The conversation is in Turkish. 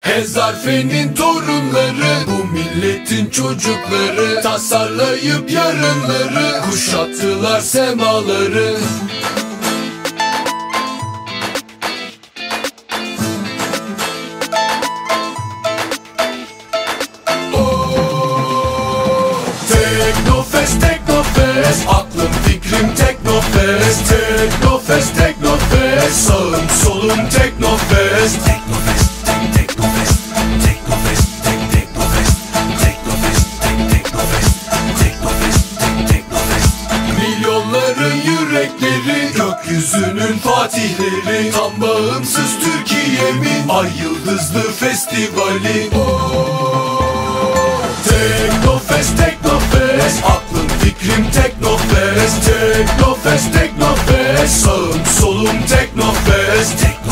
Hezarfe'nin torunları, bu milletin çocukları, tasarlayıp yarınları, kuşattılar semaları. Teknofest, Teknofest, aklım fikrim Teknofest. Teknofest, Teknofest, sağım solum Teknofest. Teknofest, Teknofest, Teknofest, Teknofest, Teknofest, Teknofest, Teknofest, Teknofest. Milyonların yürekleri, gökyüzünün fatihleri, tam bağımsız Türkiye'min ay yıldızlı festivali. Teknofest, Teknofest, aklım fikrim Teknofest. Teknofest, Teknofest, sağım solum Teknofest.